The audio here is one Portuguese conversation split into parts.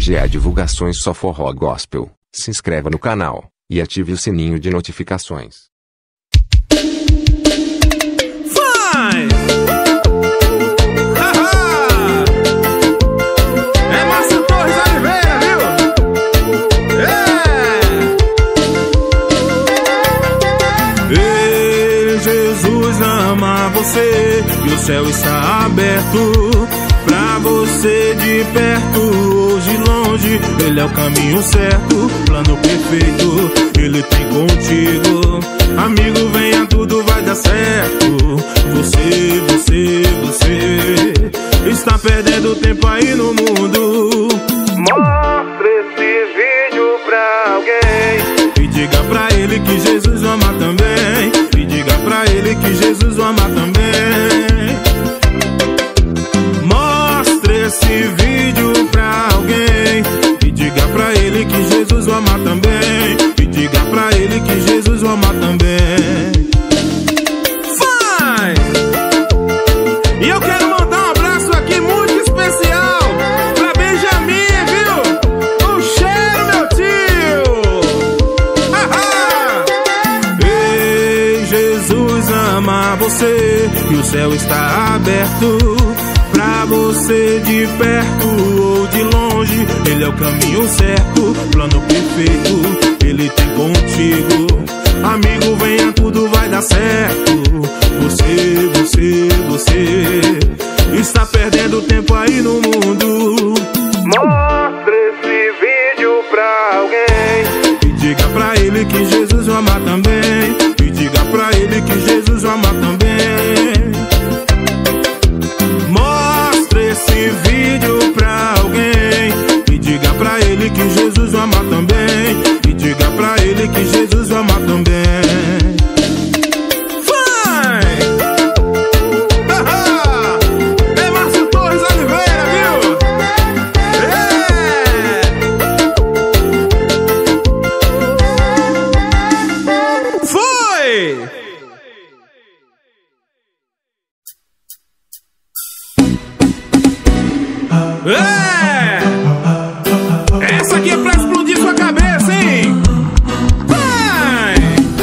GE Divulgações só forró gospel. Se inscreva no canal e ative o sininho de notificações. Vai! É Márcio Torres Oliveira, viu? Ei, Jesus ama você e o céu está aberto pra você de perto ou de longe. Ele é o caminho certo, plano perfeito, ele tem contigo. Amigo, venha, tudo vai dar certo. Você está perdendo tempo aí no mundo. Mostre esse vídeo pra alguém e diga pra ele que Jesus o ama também. E diga pra ele que Jesus o ama também. Mostre esse vídeo pra alguém e diga pra ele que Jesus o ama também. E diga pra ele que Jesus o ama também. Vai! E eu quero mandar um abraço aqui muito especial pra Benjamin, viu? O cheiro, meu tio! Ei, Jesus ama você e o céu está aberto pra você de perto ou de longe. Ele é o caminho certo, plano perfeito, ele tem contigo. Amigo, venha, tudo vai dar certo. Você está perdendo tempo aí no mundo. Mostre esse vídeo pra alguém e diga pra ele que Jesus o ama também. E diga pra ele que Jesus o ama também. Mostre esse vídeo pra alguém e diga pra ele que Jesus o ama também. E diga pra ele que Jesus o ama também. Vai! É Márcio Torres Oliveira, viu? Foi! Essa aqui é pra explodir sua cabeça, hein? Vai!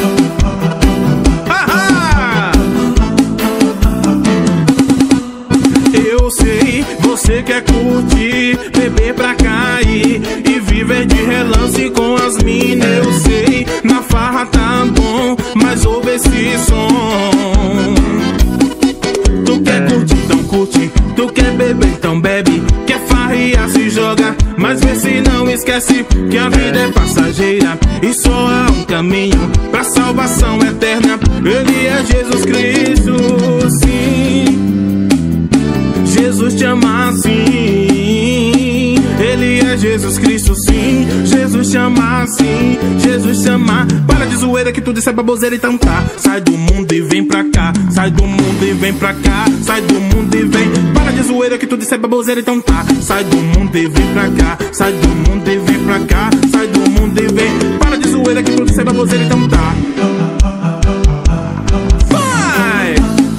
Eu sei, você quer curtir, beber pra cair e viver de relance com as minas. Eu sei, na farra tá bom, mas ouve esse som. Tu quer curtir, então curte. Tu quer beber, então bebe. Quer farrear, se joga, mas vê se não esquece que a vida é passageira e só há um caminho pra salvação eterna. Ele é Jesus Cristo, sim. Jesus te ama assim. Ele é Jesus Cristo, sim. Jesus te ama assim. Jesus te ama. Para de zoeira que tudo isso é baboseira, então tá. Sai do mundo e vem pra cá. Sai do mundo e vem pra cá. Sai do mundo e vem. Para de zoeira que tudo isso é baboseira, então tá. Sai do mundo e vem pra cá. Sai do mundo e vem pra cá. Sai do mundo e vem. Para de zoeira que tudo isso é baboseira, então tá. Vai!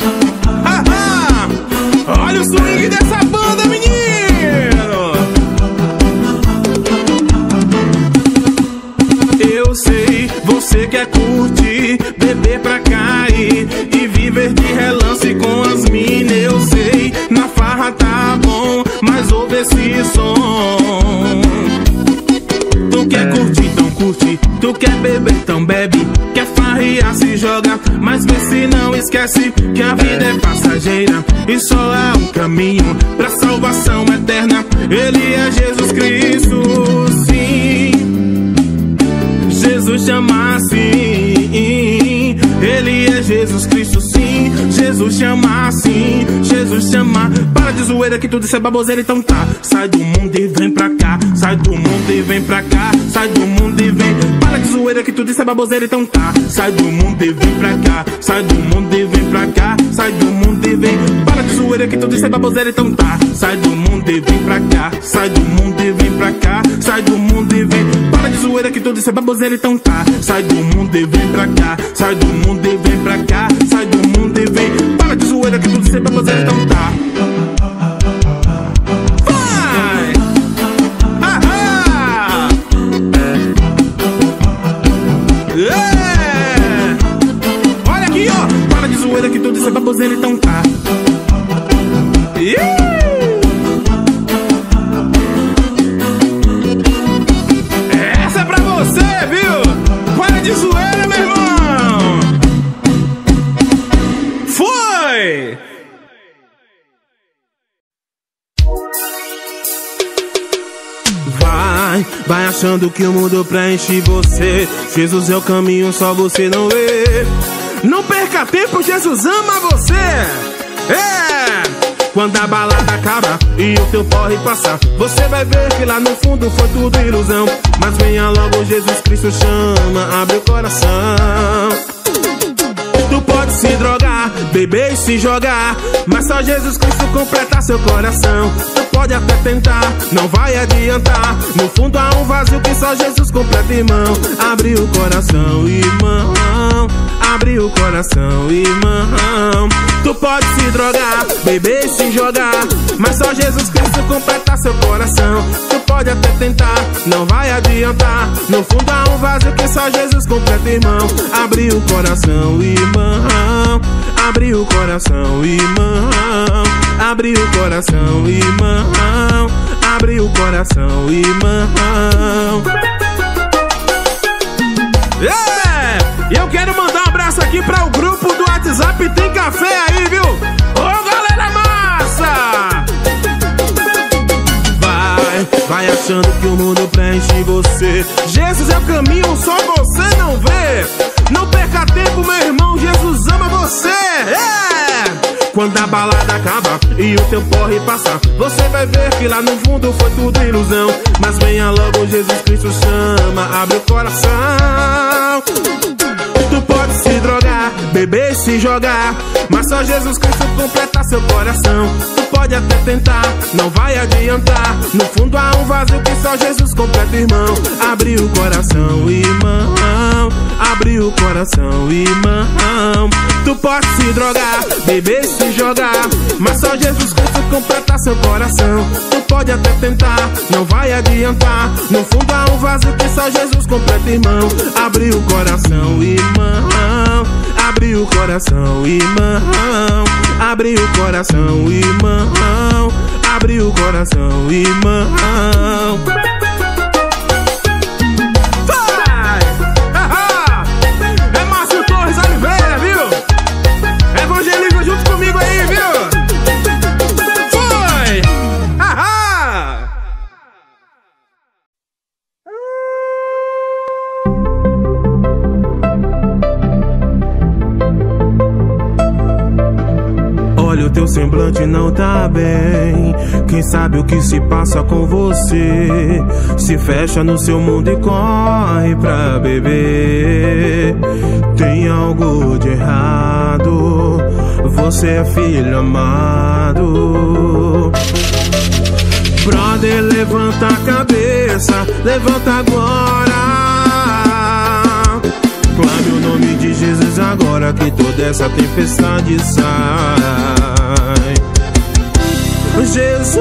Olha o swing dessa banda, menino! Eu sei, você quer curtir, beber pra cair e viver de relance com as minas. Eu sei, na farra tá bom, mas ouve esse som. Tu quer curtir, então curte. Tu quer beber, então bebe. Quer farrear, se joga, mas vê se não esquece que a vida é passageira e só há um caminho pra salvação eterna. Ele é Jesus Cristo, sim. Jesus te ama assim. Ele é Jesus Cristo, sim. Jesus te ama assim. Jesus te ama. Para de zoeira que tudo isso é baboseira, então tá. Sai do mundo e vem pra cá. Sai do mundo e vem pra cá. Sai do mundo e vem. Para de zoeira que tudo isso é baboseira, então tá. Sai do mundo e vem pra cá. Sai do mundo e vem pra cá. Sai do mundo e vem. Para de zoeira que tudo isso é baboseira, então tá. Sai do mundo e vem pra cá. Sai do mundo e vem pra cá. Sai do mundo e vem. Para de zoeira que tudo isso é baboseira, então tá. Sai do mundo e vem pra cá. Sai do mundo e vem pra cá. Sai do mundo e vem. Para de zoeira que tudo isso é baboseira, então tá. Vai! Ahá! Vai achando que o mundo preenche você. Jesus é o caminho, só você não vê. Não perca tempo, Jesus ama você. Quando a balada acaba e o teu porre passar, você vai ver que lá no fundo foi tudo ilusão. Mas venha logo, Jesus Cristo chama, abre o coração. Tu pode se drogar, beber e se jogar, mas só Jesus Cristo completa seu coração. Tu pode até tentar, não vai adiantar. No fundo há um vazio que só Jesus completa, irmão. Abre o coração, irmão. Abre o coração, irmão. Tu pode se drogar, beber e se jogar, mas só Jesus Cristo completa seu coração. Tu pode até tentar, não vai adiantar. No fundo há um vazio que só Jesus completa, irmão. Abre o coração, irmão. Abre o coração, irmão. Abre o coração, irmão. Abre o coração, irmão. E eu quero mandar um abraço aqui para o grupo do WhatsApp. Tem café aí, viu? Ô, galera massa! Vai achando que o mundo preenche você. Jesus é o caminho, só você não vê. Não perca tempo, meu irmão, Jesus ama você. Quando a balada acaba e o teu porre passar, você vai ver que lá no fundo foi tudo ilusão. Mas venha logo, Jesus Cristo chama, abre o coração. Tu pode se drogar, beber e se jogar, mas só Jesus Cristo completa seu coração. Tu pode até tentar, não vai adiantar. No fundo há um vazio que só Jesus completa, irmão. Abre o coração, irmão. Abre o coração, irmão. Tu pode se drogar, beber e se jogar, mas só Jesus Cristo completa seu coração. Tu pode até tentar, não vai adiantar. No fundo há um vazio que só Jesus completa, irmão. Abre o coração, irmão. Abre o coração, irmão. Abre o coração, irmão. Abre o coração, irmão. Vai! É Márcio Torres Oliveira, viu? Evangeliza junto comigo aí, viu? Foi! Olha, o teu semblante não tá bem. Quem sabe o que se passa com você? Se fecha no seu mundo e corre pra beber. Tem algo de errado. Você é filho amado. Brother, levanta a cabeça, levanta agora. Clame o nome de Jesus agora, que toda essa tempestade sai. Jesus,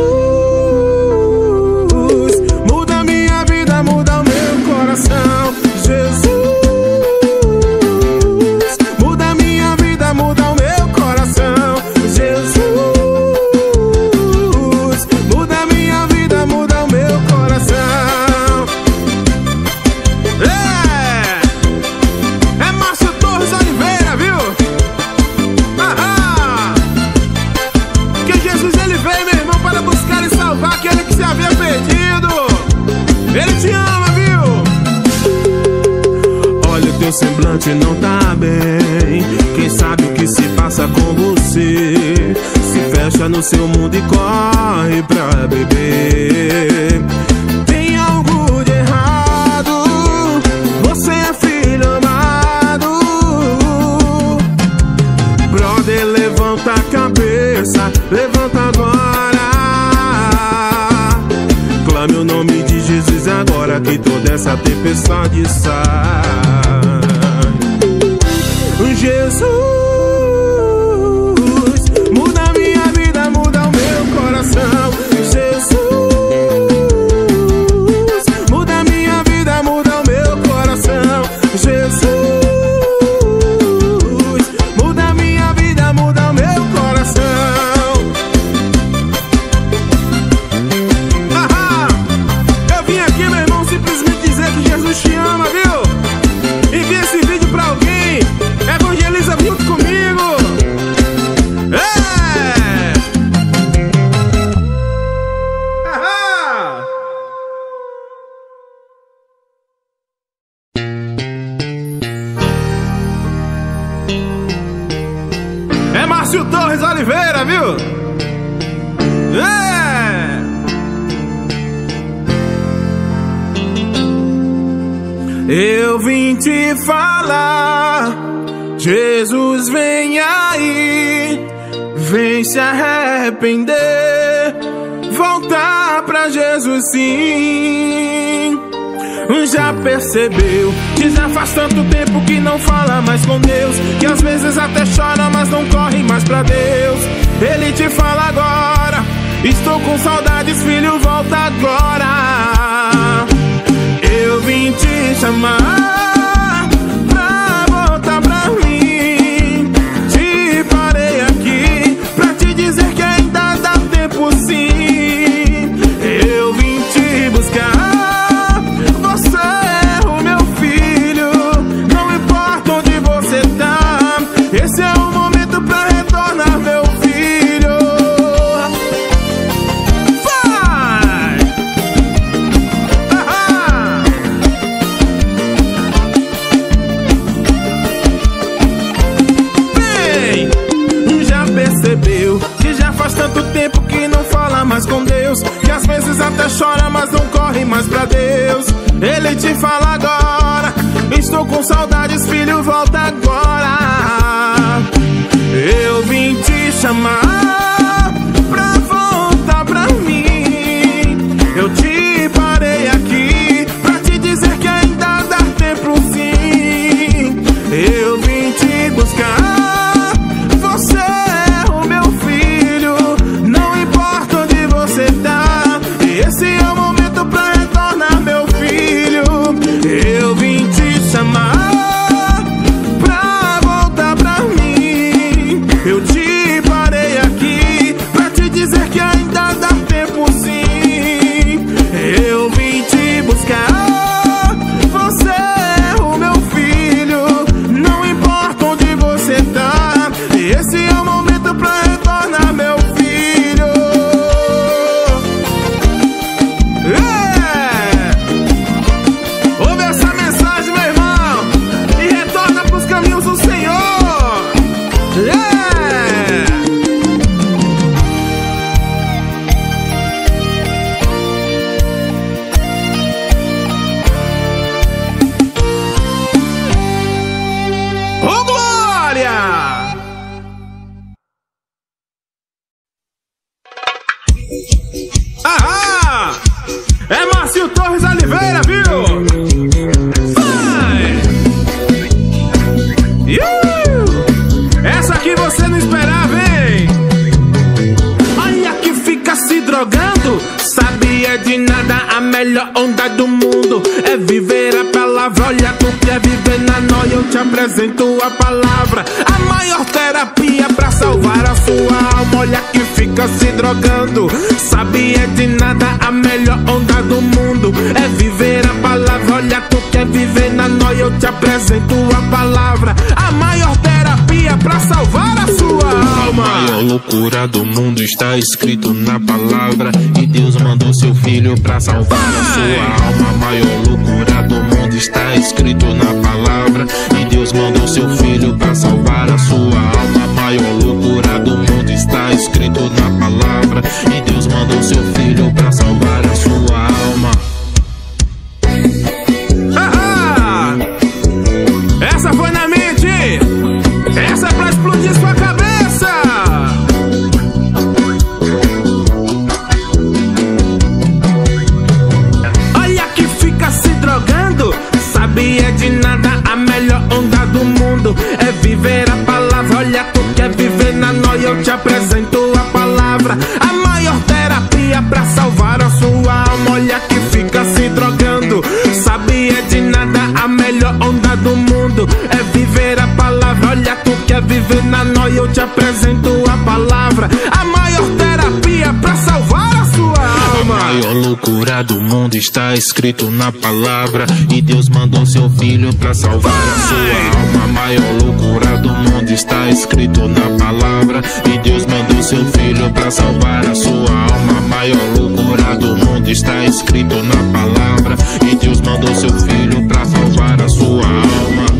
muda minha vida, muda o meu coração. Jesus, muda minha vida, muda o meu coração. Jesus, muda minha vida, muda o meu coração. É Márcio Torres Oliveira, viu? Que Jesus ele veio, meu irmão, para buscar e salvar aquele que se havia perdido. Ele te ama, viu? Olha, o teu semblante não tá bem. Quem sabe o que se passa com você? Se fecha no seu mundo e corre pra beber. Tem algo de errado. Você é filho amado. Brother, levanta a cabeça, levanta agora. Clame o nome de Jesus agora, que toda essa tempestade sai. Jesus, muda minha vida, muda o meu coração. Jesus, muda minha vida, muda o meu coração. Jesus, muda minha vida, muda o meu coração. Eu vim aqui, meu irmão, simplesmente dizer que Jesus te ama, viu? Envia esse vídeo pra alguém. Evangeliza junto comigo. Eu vim te falar, Jesus vem aí, vem se arrepender, voltar pra Jesus sim. Já percebeu que já faz tanto tempo que não fala mais com Deus, que às vezes até chora, mas não corre mais pra Deus. Ele te fala agora, estou com saudades, filho, volta agora. Eu vim te chamar pra voltar pra mim. Te parei aqui pra te dizer que ainda dá tempo sim. Eu vim te buscar, você é o meu filho. Não importa onde você tá, esse é o momento pra retornar, meu filho. Vai! Bem, já percebeu que já faz tanto tempo que não fala mais com Deus, que às vezes até chora, mas não corre mais pra Deus. Ele te fala agora, estou com saudades, filho, volta agora. Eu vim te chamar pra voltar pra mim. Eu te parei aqui pra te dizer que ainda dá tempo sim. Eu vim te buscar, você é o meu filho. Não importa onde você tá, esse é o momento pra retornar, meu filho. Eu vim te chamar pra voltar pra mim. Eu te parei aqui pra te dizer que ainda dá tempo sim. Eu vim te buscar, você é o meu filho. Não importa onde você tá, esse é o momento pra retornar, meu filho. Ouve essa mensagem, meu irmão, e retorna pros caminhos do Senhor. Ô, glória! Ahá! É Márcio Torres Oliveira, viu? Vai! Essa aqui você não esperava, hein? Olha que fica se drogando, sabia de nada, a melhor onda do mundo é viver a palavra. Olha, tu quer viver na noia, eu te apresento a palavra, a maior terapia pra salvar a sua alma. Olha que fica se drogando, sabia de nada, a melhor onda do mundo é viver a palavra. Olha, tu quer viver na noia, eu te apresento a palavra, a maior terapia pra salvar a sua alma. A maior loucura do mundo está escrito na palavra, e Deus mandou seu filho pra salvar a sua alma. A maior loucura do mundo está escrito na palavra, e Deus mandou seu filho pra salvar a sua alma. A maior loucura do mundo está escrito na palavra, e Deus mandou seu filho pra salvar a sua alma. Essa foi na mente, essa é pra explodir sua cabeça. Olha que fica se drogando, sabia de nada, a melhor onda do mundo é viver a palavra. Olha, tu quer viver na noia, eu te apresento a palavra, a maior terapia pra salvar a sua alma. Olha que fica se drogando, sabia de nada, a melhor onda do mundo é viver a palavra. Olha, tu quer viver na noia, eu te apresento a palavra, a maior terapia pra salvar a sua alma. A maior loucura do mundo está escrito na palavra, e Deus mandou seu filho pra salvar a sua alma. A maior loucura do mundo está escrito na palavra, e Deus mandou seu filho pra salvar a sua alma. A maior loucura do mundo está escrito na palavra, e Deus mandou seu filho pra salvar a sua alma.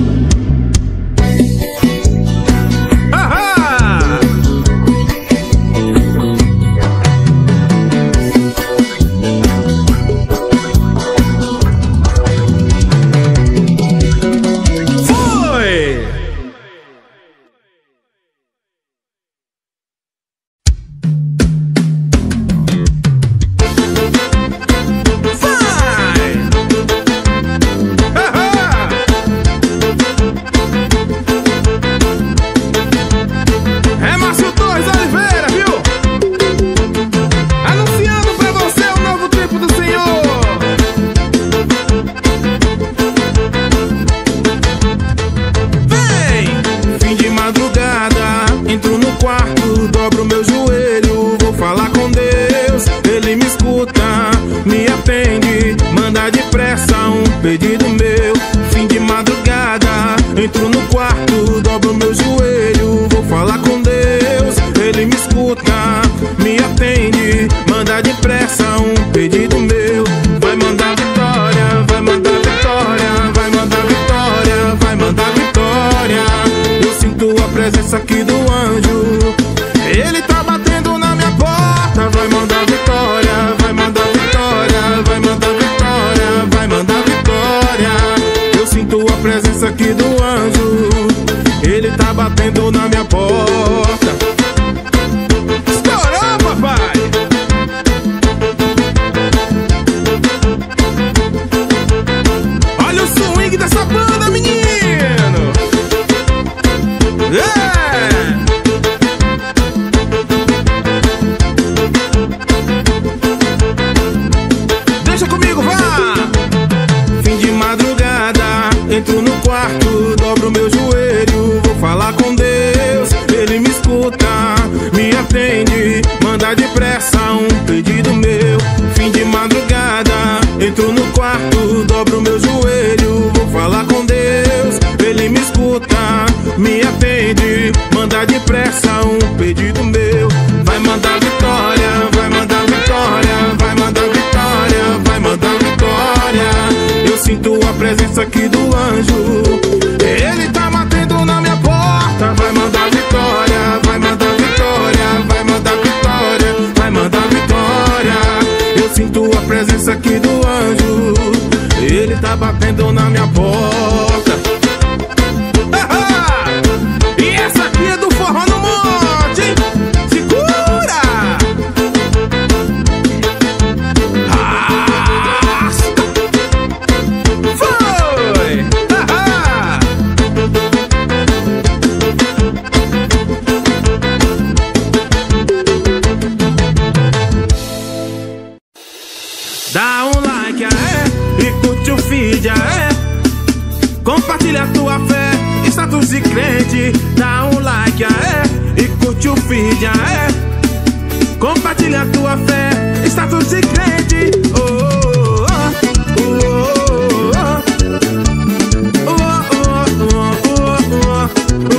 entro no quarto, dobro meu joelho, vou falar com Deus. Ele me escuta, me atende, manda depressa um pedido meu. Fim de madrugada, entro no quarto, dobro meu joelho, vou falar com Deus. Ele me escuta, me atende, manda depressa um pedido meu. Vai mandar vitória, vai mandar vitória, vai mandar vitória, vai mandar vitória. Eu sinto a presença aqui do anjo, ele tá batendo na minha porta. Vai mandar vitória, vai mandar vitória, vai mandar vitória, vai mandar vitória. Eu sinto a presença aqui do anjo, ele tá batendo na minha porta. E essa aqui é do Forró no Monte, hein? Segura! Foi! Dá um like, e curte o feed, compartilha a tua fé, status de crente. Dá um like, e curte o feed, compartilha a tua fé, status de crente. Oh, oh, oh, oh, oh, oh, oh,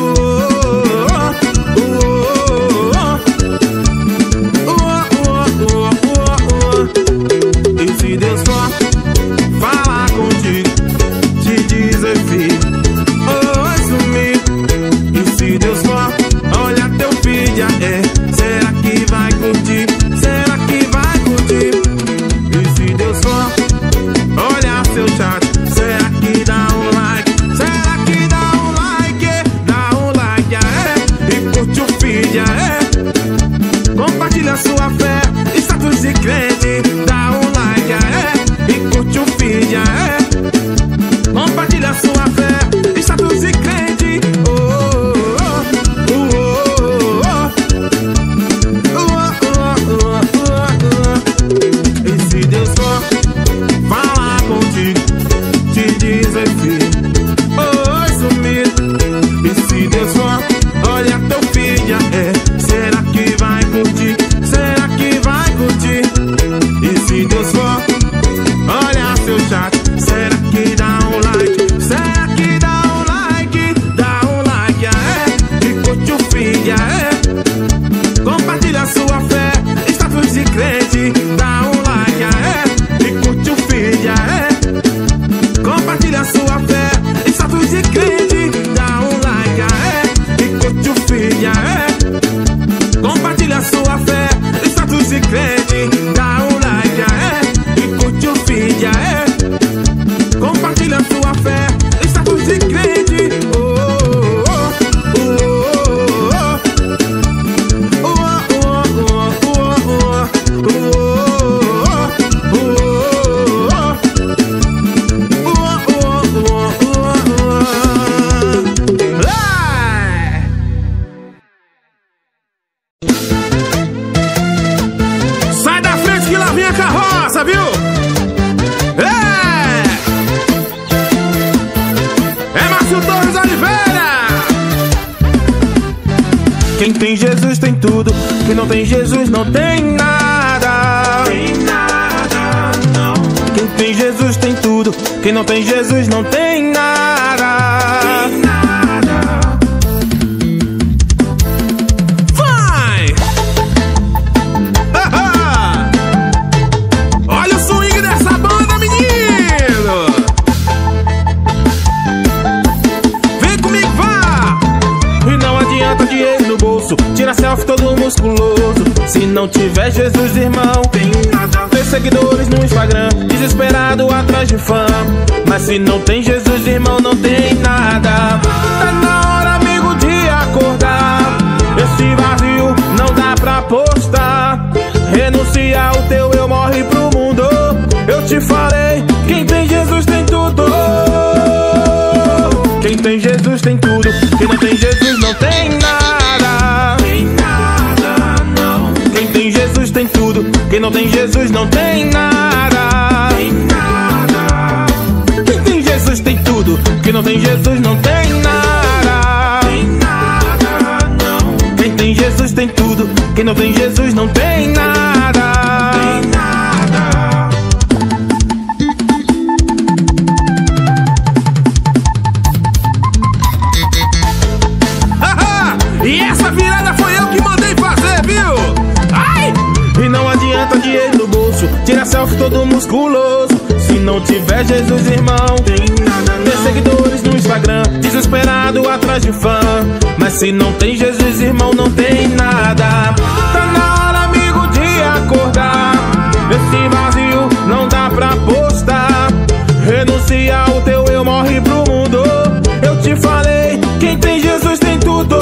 oh. E se Deus for falar contigo, te dizer filho, oi sumir. E se Deus for olha teu feed, será que vai curtir? Será que vai curtir? E se Deus for olha seu chat, será que dá um like? Será que dá um like? Dá um like, e curte o feed, compartilha sua fé, status de crente. Dá um like, e curte o feed, compartilha sua fé, status de crente. Oh, oh, oh, oh, oh, oh, oh. E se Deus for falar contigo, te dizer filho, oi sumido. E se Deus for olha teu feed, será que vai curtir? Será que vai curtir? E se Deus for olha seu chat, será que dá um like? Será que dá um like? Dá um like, e curte o feed, compartilha sua fé, status de crente. Dá um like, e curte o feed, compartilha sua fé, status de crente. Dá um like, e curte o feed, compartilha sua fé, status de crente. Dá um like, e curte o feed, compartilha sua fé, status de crente. Oh, oh, oh, oh, oh, oh, sai da frente que lá vem a carroça, viu? É Márcio Torres Oliveira. Quem tem Jesus tem tudo, quem não tem Jesus não tem nada. Tem nada, não. Quem tem Jesus tem tudo, quem não tem Jesus não tem nada. Tem nada. Vai! Olha o swing dessa banda, menino! Vem comigo, vá! E não adianta dinheiro no bolso, tira selfie todo musculoso. Se não tiver Jesus, irmão, tem nada. Ter seguidores no Instagram, desesperado atrás de fama. Mas se não tem Jesus, irmão, não tem nada. Tá na hora, amigo, de acordar. Esse vazio não dá pra postar. Renunciar o teu eu, morre pro mundo. Eu te falei, quem tem Jesus tem tudo. Quem tem Jesus tem tudo, quem não tem Jesus não tem nada. Tem nada, não. Quem tem Jesus tem tudo, quem não tem Jesus não tem nada. Tem nada. Quem tem Jesus tem tudo, quem Quem não tem Jesus não tem nada. Tem nada, não. Quem tem Jesus tem tudo. Quem não tem Jesus não tem nada. Tem nada. Haha! E essa virada foi eu que mandei fazer, viu? Ai! E não adianta dinheiro no bolso, tira selfie todo musculoso. Se não tiver Jesus, irmão, tem nada não. Ter seguidores no Instagram, desesperado atrás de fã. Mas se não tem Jesus, irmão, não tem nada. Tá na hora, amigo, de acordar. Esse vazio não dá pra postar. Renuncia ao teu eu, morre pro mundo. Eu te falei, quem tem Jesus tem tudo.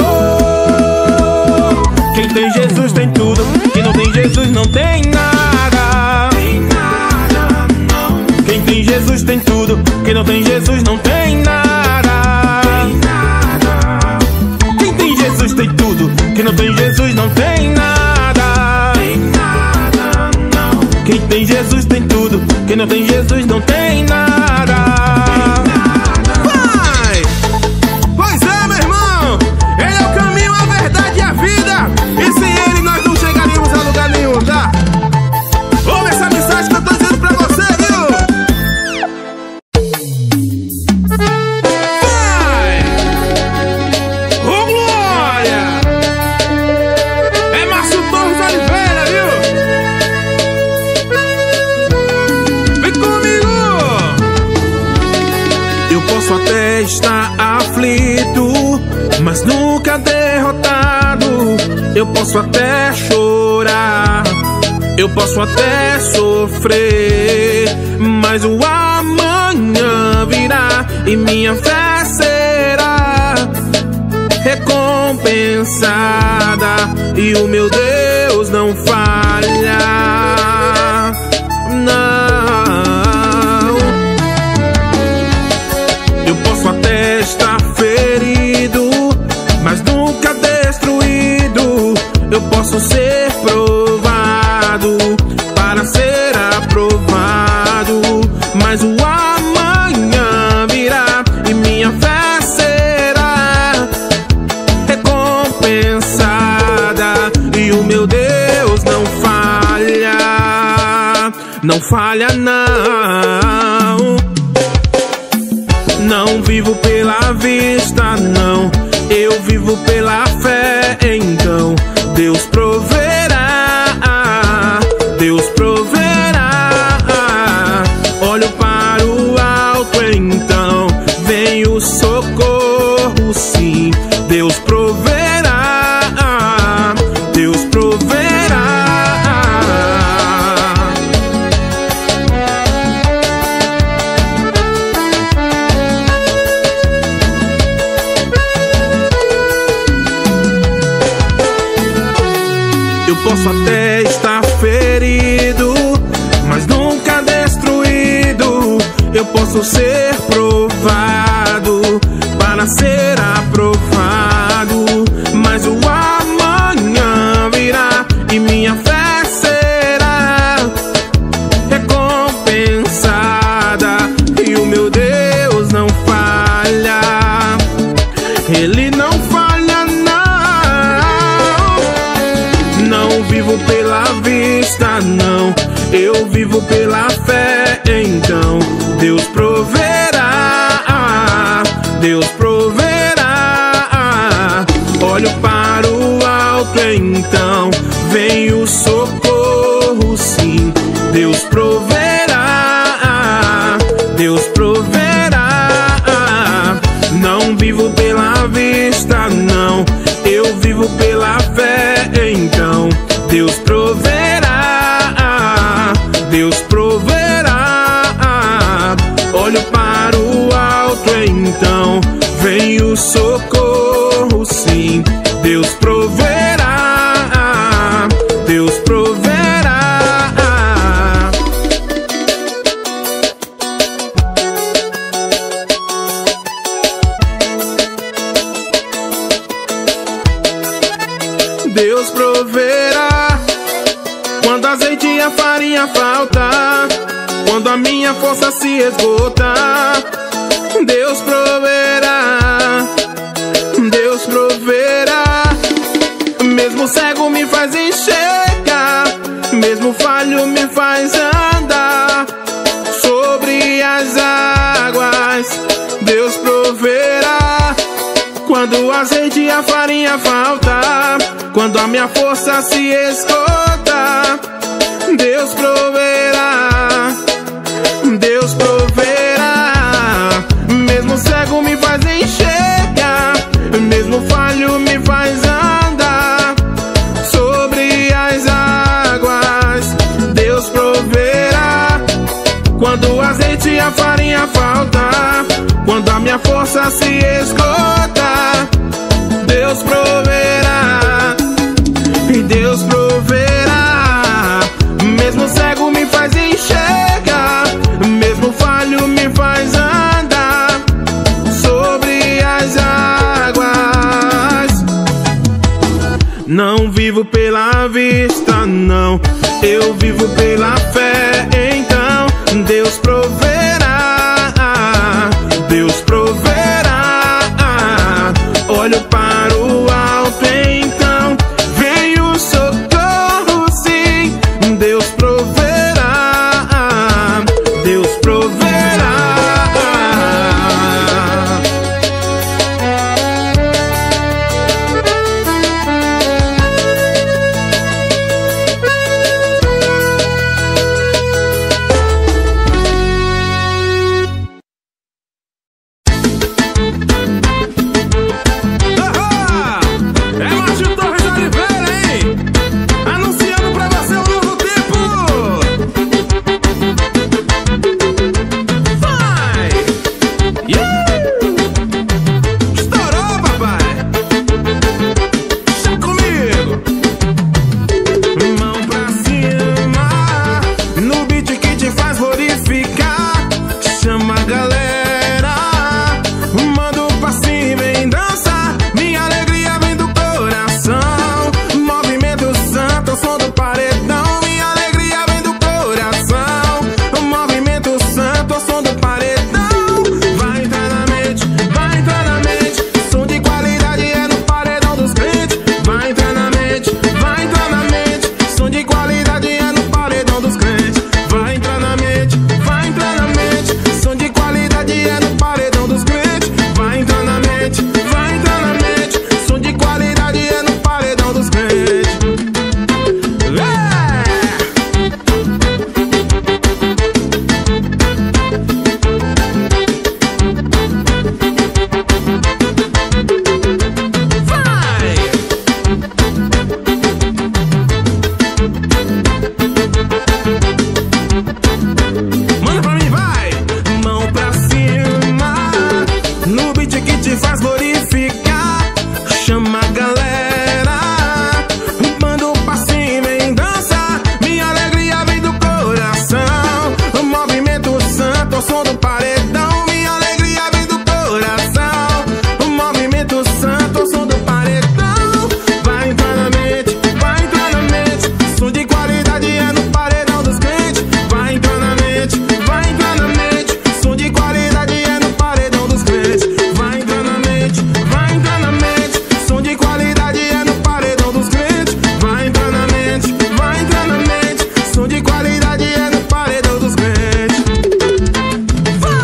Quem tem Jesus tem tudo. Quem não tem Jesus não tem nada. Tem nada, não. Quem tem Jesus tem tudo. Quem não tem Jesus não tem nada. Tem nada. Quem tem Jesus tem tudo. Quem não tem Jesus não tem nada. Tem nada, não. Quem tem Jesus tem tudo. Quem não tem Jesus não tem nada. Vai! Pois é, meu irmão. Ele é o caminho, a verdade e a vida. E sem ele nós não chegaríamos a lugar nenhum, tá? Ouve essa mensagem que eu tô dizendo pra você, viu? Vai! Ô, glória! É Márcio Torres Oliveira, viu? Vem comigo! Eu posso até estar aflito, mas nunca derrotado. Eu posso até chorar, eu posso até sofrer, mas o amanhã virá e minha fé será recompensada. E o meu Deus não falha, não. Eu posso até estar ferido, mas nunca destruído. Eu posso ser provado para ser aprovado, mas o amanhã virá e minha fé será recompensada. E o meu Deus não falha, não falha não. Não vivo pela vista, não. Eu vivo pela fé, então Deus proverá, Deus proverá. Olho para o alto, então vem o socorro, sim. Deus proverá, Deus proverá. Eu posso até estar ferido, mas nunca destruído. Eu posso ser provado para ser aprovado, mas o amanhã virá e minha fé será recompensada. E o meu Deus não falha, Ele não falha não. Não vivo pela vista, não. Eu vivo pela fé, então Deus proverá, Deus proverá. Olho para o alto, então vem o socorro, sim. Deus proverá, Deus proverá. Não vivo pela vista, não. Eu vivo pela fé, então Deus proverá, Deus proverá. Olho para o alto, então vem o socorro, sim. Deus proverá, Deus proverá. Deus proverá quando azeite e a farinha faltar, quando a minha força se esgotar. Deus proverá, Deus proverá. Mesmo cego me faz enxergar, mesmo falho me faz andar sobre as águas. Deus proverá. Quando o azeite e a farinha faltar, quando a minha força se esgotar, Deus proverá, Deus proverá. Mesmo cego me faz enxergar, mesmo falho me faz andar sobre as águas. Deus proverá. Quando o azeite e a farinha faltar, quando a minha força se esgotar, Deus proverá, Deus proverá. Mesmo cego me faz enxergar, mesmo falho me faz andar sobre as águas. Não vivo pela vista, não, eu vivo pela fé. Então Deus proverá, Deus proverá. Olho para o alto, então vem o socorro, sim. Deus proverá, Deus proverá. Som de qualidade é no paredão dos crentes. Vai!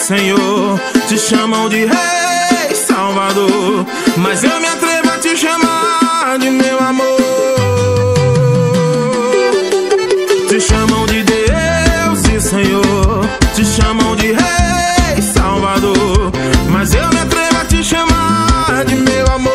Senhor, te chamam de Rei Salvador, mas eu me atrevo a te chamar de meu amor. Te chamam de Deus e Senhor, te chamam de Rei Salvador, mas eu me atrevo a te chamar de meu amor.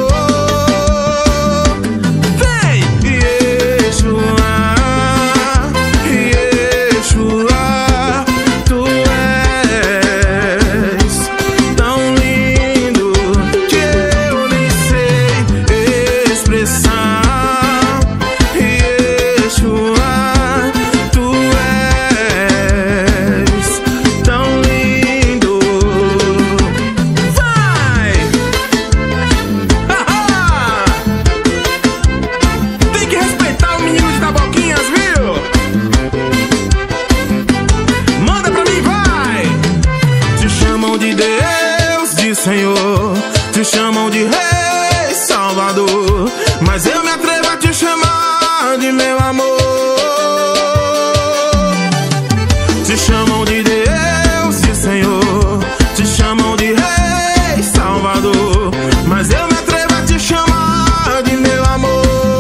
Senhor, te chamam de Rei Salvador, mas eu me atrevo a te chamar de meu amor. Te chamam de Deus e Senhor, te chamam de Rei Salvador, mas eu me atrevo a te chamar de meu amor.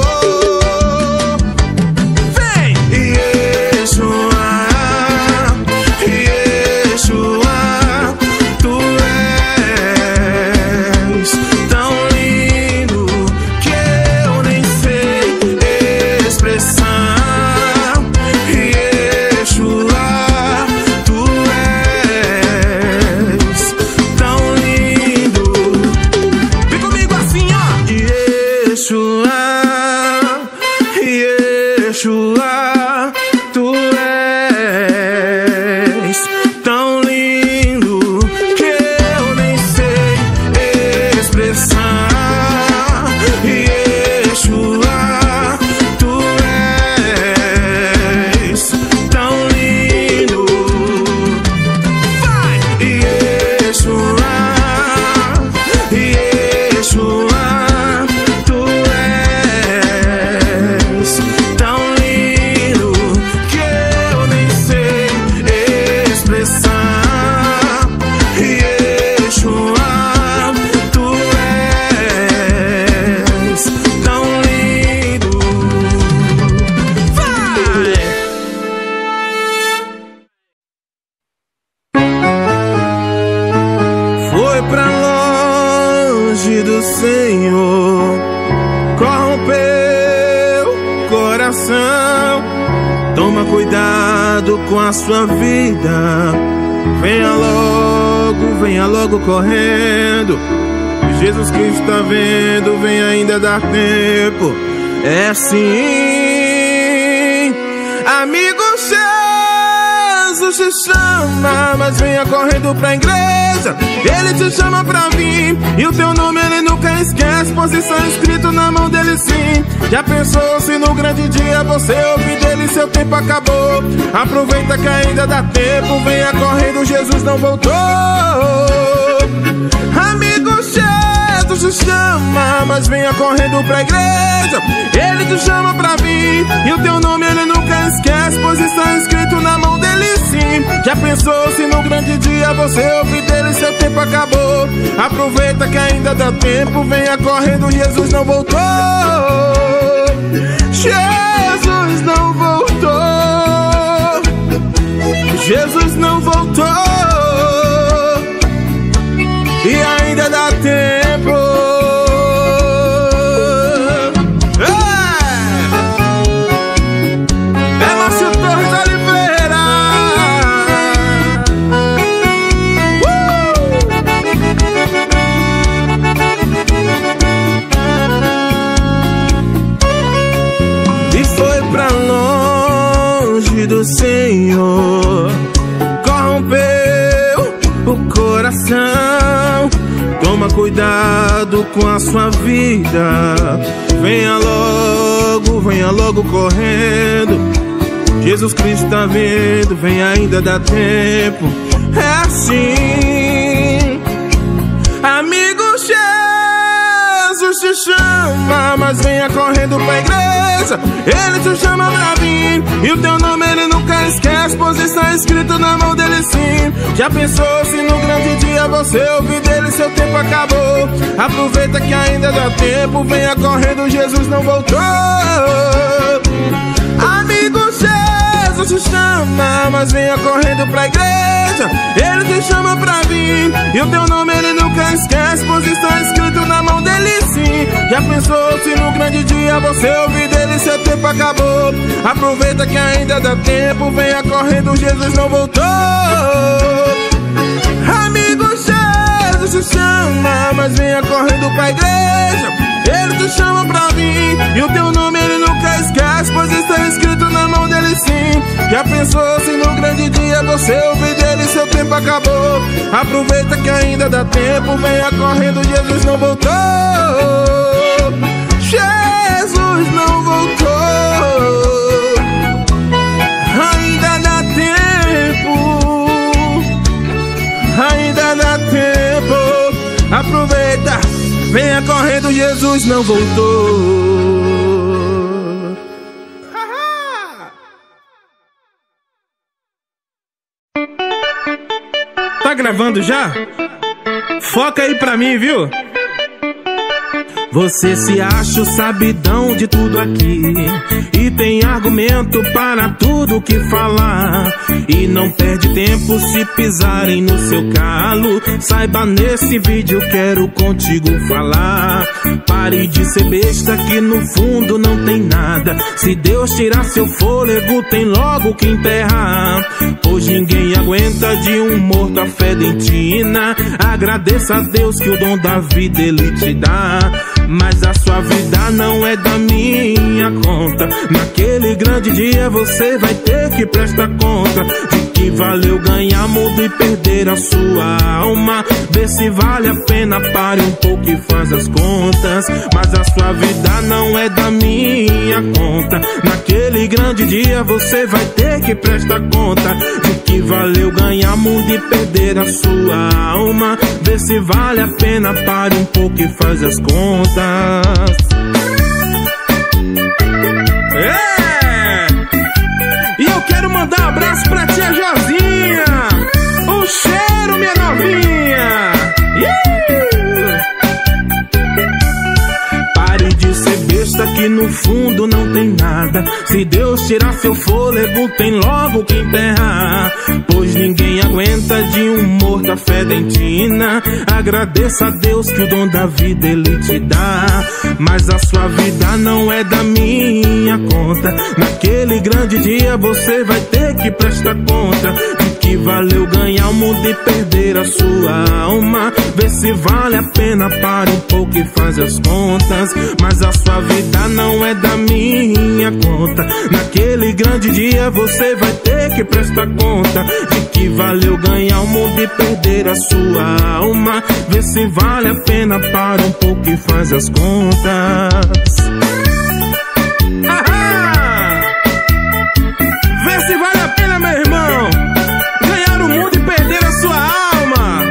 Vem! Yeshua, Yeshua, tu és tão lindo que eu nem sei expressar. Yeshua, tu és tão lindo. Vem comigo assim, ó. Yeshua, Yeshua, tu és tão lindo que eu nem sei expressar. Yeshua, tu és tão lindo. Vai! Yeshua, Yeshua, tu és tão lindo que eu nem sei expressar. Yeshua, tu és tão lindo. Vai! Foi pra longe do Senhor, corrompeu o coração. Toma cuidado com a sua vida. Venha logo correndo. Jesus Cristo tá vendo, vem ainda dar tempo. É assim, amigo, Jesus te chama, mas venha correndo pra igreja. Ele te chama pra vir, e o teu nome ele nunca esquece, pois está escrito na mão dele sim. Já pensou se no grande dia você ouvir dele, seu tempo acabou? Aproveita que ainda dá tempo, venha correndo, Jesus não voltou. Amigo, Jesus te chama, mas venha correndo pra igreja. Ele te chama pra vir, e o teu nome ele nunca esquece, pois está escrito na mão dele sim. Já pensou se no grande dia você ouvir dele, seu tempo acabou? Aproveita que ainda dá tempo, venha correndo, Jesus não voltou. Jesus não voltou. Jesus não voltou. E ainda dá tempo. É Márcio Torres Oliveira. E foi pra longe do Senhor, corrompeu o coração. Toma cuidado com a sua vida. Venha logo correndo. Jesus Cristo tá vendo, vem ainda dá tempo. É assim, amigo, Jesus te chama, mas venha correndo pra igreja. igreja, Ele te chama pra vir. E o teu nome Ele nunca esquece, pois está escrito na mão dele sim. Já pensou se no grande dia você ouvir dele, seu tempo acabou? Aproveita que ainda dá tempo, venha correndo, Jesus não voltou. Amigo, Jesus te chama, mas venha correndo pra igreja, Ele te chama pra vir. E o teu nome Ele nunca esquece, pois está escrito na mão dele sim. Já pensou se no grande dia você ouvir dele, seu tempo acabou? Aproveita que ainda dá tempo, venha correndo, Jesus não voltou. Amigo, Jesus te chama, mas venha correndo pra igreja, Ele te chama pra vir. E o teu nome Ele nunca esquece, pois está escrito na mão dele sim. Já pensou se no grande dia você ouvir dele, seu tempo acabou? Aproveita que ainda dá tempo, venha correndo, Jesus não voltou. Jesus não voltou. Ainda dá tempo, ainda dá tempo. Aproveita, venha correndo, Jesus não voltou. Tá gravando já? Foca aí pra mim, viu? Você se acha o sabidão de tudo aqui e tem argumento para tudo que falar, e não perde tempo se pisarem no seu calo. Saiba, nesse vídeo quero contigo falar. Pare de ser besta que no fundo não tem nada. Se Deus tirar seu fôlego, tem logo que enterrar, pois ninguém aguenta de um morto a fé dentina. Agradeça a Deus que o dom da vida Ele te dá, mas a sua vida não é da minha conta. Naquele grande dia você vai ter que prestar conta de que valeu ganhar mundo e perder a sua alma. Vê se vale a pena, pare um pouco e faz as contas. Mas a sua vida não é da minha conta. Naquele grande dia você vai ter que prestar conta de que valeu ganhar mundo e perder a sua alma. Vê se vale a pena, pare um pouco e faz as contas. E eu quero mandar um abraço pra tia Josinha. Um cheiro, minha novinha. Pare de ser besta que no fundo não tem nada. Se Deus tirar seu fôlego, tem logo que enterrar, pois ninguém aguenta de um morto a fé dentina. Agradeça a Deus que o dom da vida Ele te dá, mas a sua vida não é da minha conta. Naquele grande dia você vai ter que prestar conta de que valeu ganhar o mundo e perder a sua alma. Vê se vale a pena, pare um pouco e faz as contas. Mas a sua vida não é da minha conta. Naquele grande dia você vai ter que prestar conta de que valeu ganhar o mundo e perder a sua alma. Vê se vale a pena, para um pouco e faz as contas. Vê se vale a pena, meu irmão, ganhar o mundo e perder a sua alma.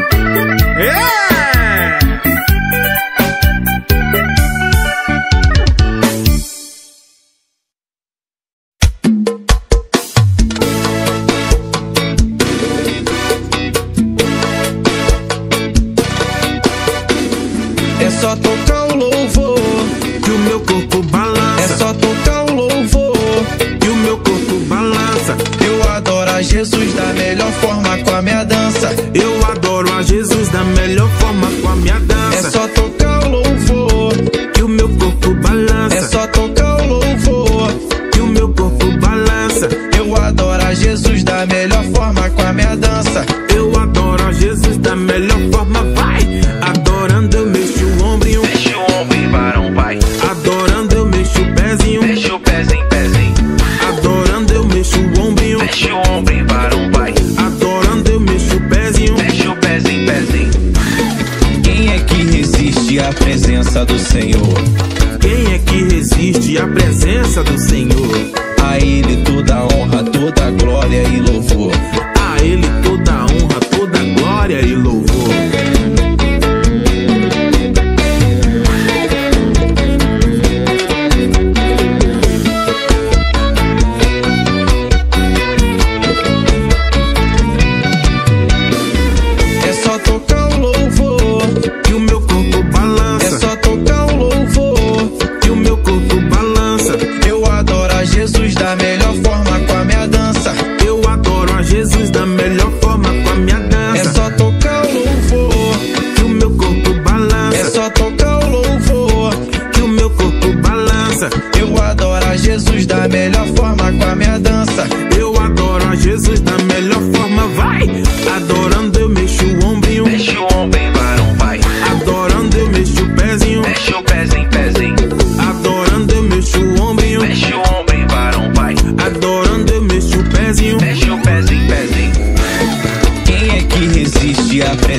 É só tocar o louvor Que o meu corpo balança. É só tocar o louvor Que o meu corpo balança. Eu adoro a Jesus da melhor forma com a minha dança. Eu adoro a Jesus da melhor forma com a minha dança. É só tocar o louvor Que o meu corpo balança. É só tocar o louvor Que o meu corpo balança. Eu adoro a Jesus da melhor forma com a minha dança. Eu adoro a Jesus da melhor forma, vai. Adorando eu mexo o ombrinho, Mexe o ombro e varão vai. adorando eu mexo o pezinho, Mexe o pezinho, pezinho. adorando eu mexo o ombrinho, Mexe o ombro e varão vai. adorando eu mexo o pezinho. Mexe o pezinho, pezinho. Quem é que resiste à presença do Senhor? Quem é que resiste à presença do Senhor? A Ele toda honra, toda glória e louvor. A Ele toda honra, toda glória e louvor.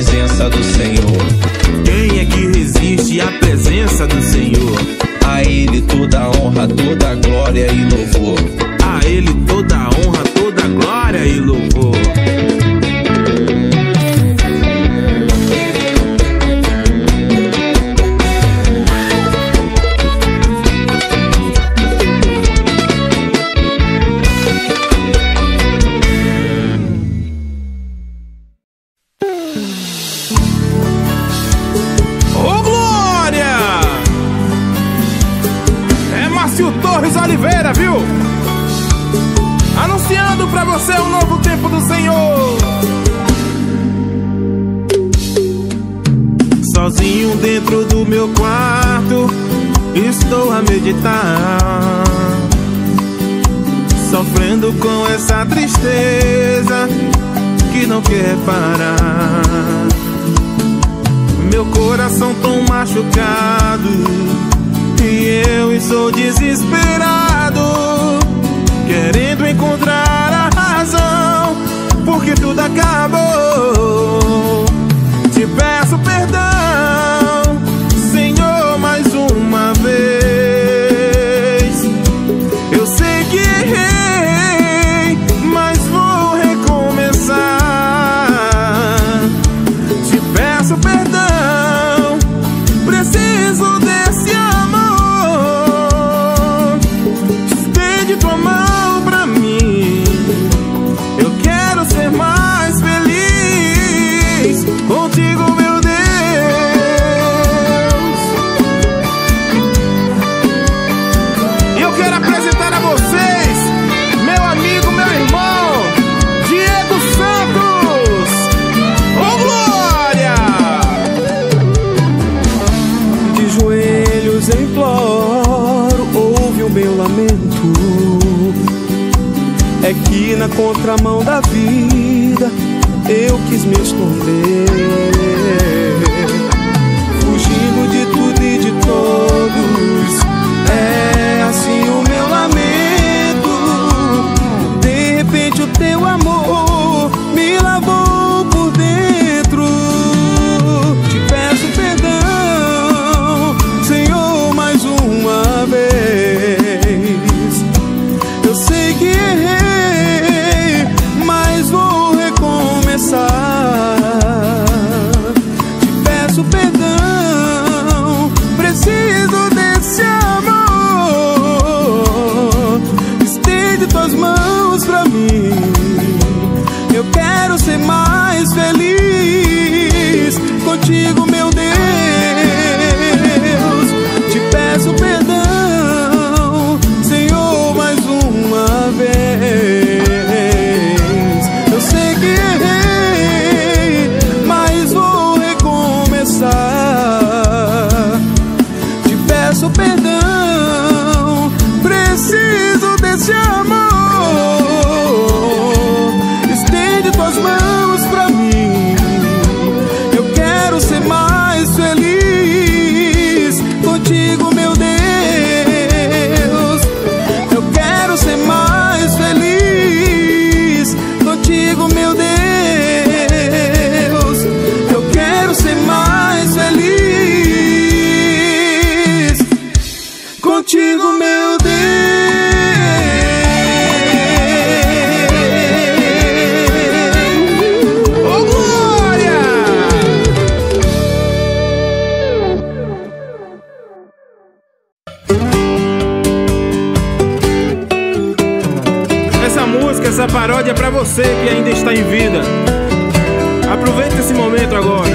presença do Senhor? Quem é que resiste à presença do Senhor? A Ele toda a honra, toda a glória e louvor. A Ele toda a honra, toda a glória e louvor. Oliveira, viu? Anunciando pra você um novo tempo do Senhor. Sozinho dentro do meu quarto, estou a meditar, sofrendo com essa tristeza que não quer parar. Meu coração tão machucado e eu estou desesperado, querendo encontrar a razão, porque tudo acabou. Te peço perdão, Senhor, mais uma vez. Eu sei que errei, mas vou recomeçar. Te peço perdão, preciso desse amor. Estende tua mão pra mim, eu quero ser mais feliz contigo, meu Deus. E eu quero apresentar a vocês meu amigo, meu irmão Diego Santos. Oh, glória! De joelhos imploro, ouve o meu lamento. É que na contramão da vida eu quis me esconder, fugindo de tudo e de todos. É assim o meu lamento. De repente o teu amor me lavou por dentro. Te peço perdão, Senhor, mais uma vez. Eu sei que errei, mas vou recomeçar. Te peço perdão, preciso desse amor. Estende tuas mãos pra mim, eu quero ser mais feliz contigo, meu Deus. Te peço perdão, Senhor, mais uma vez. Eu sei que errei, mas vou recomeçar. Te peço perdão, preciso desse amor. Estende tuas mãos pra mim, eu quero ser mais feliz contigo, meu Deus. Eu quero ser mais feliz contigo, meu Deus. Eu quero ser mais feliz contigo, meu Deus. Oh, glória! Essa música, essa paródia é pra você que ainda está em vida. Aproveita esse momento agora.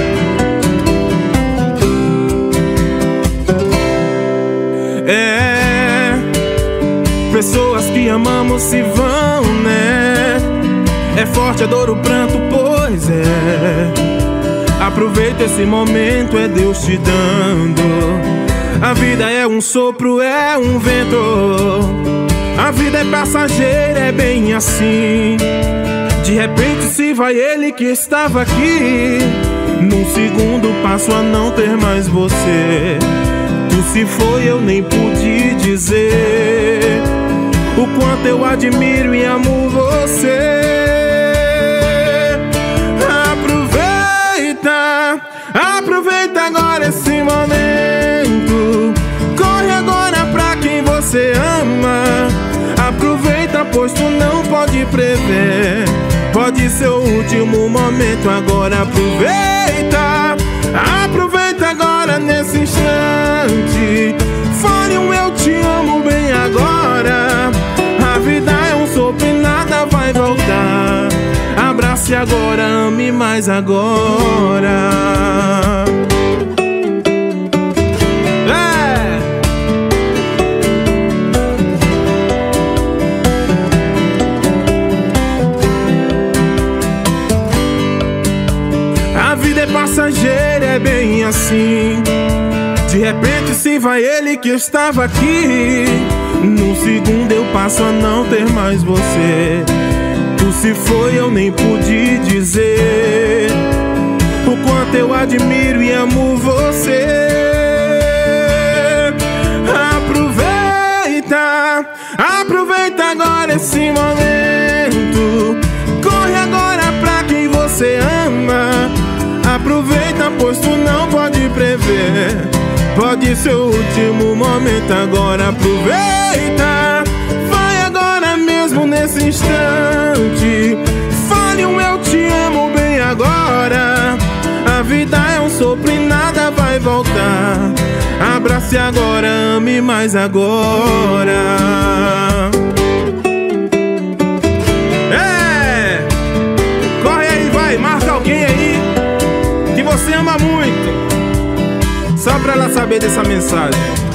Pessoas que amamos se vão, né? É forte a dor, o pranto, pois é. Aproveita esse momento, é Deus te dando. A vida é um sopro, é um vento. A vida é passageira, é bem assim. De repente se vai ele que estava aqui. Num segundo passo a não ter mais você. Tu se foi, eu nem pude dizer o quanto eu admiro e amo você. Aproveita Aproveita agora esse momento. Corre agora pra quem você ama. Aproveita, pois tu não pode prever. Pode ser o último momento, agora aproveita. Aproveita agora nesse instante. Fale um eu te amo bem agora. A vida é um sopro e nada vai voltar. Abrace agora, ame mais agora. A vida é passageira, é bem assim. De repente se vai ele que estava aqui. Num segundo eu passo a não ter mais você. Tu se foi, eu nem pude dizer o quanto eu admiro e amo você. Aproveita, aproveita agora esse momento. Corre agora pra quem você ama. Aproveita, pois tu não pode prever. Pode ser o último momento, agora aproveita. Vai agora mesmo nesse instante. Fale um eu te amo bem agora. A vida é um sopro e nada vai voltar. Abrace agora, ame mais agora. Corre aí, vai, marca alguém aí que você ama muito, só pra ela saber dessa mensagem.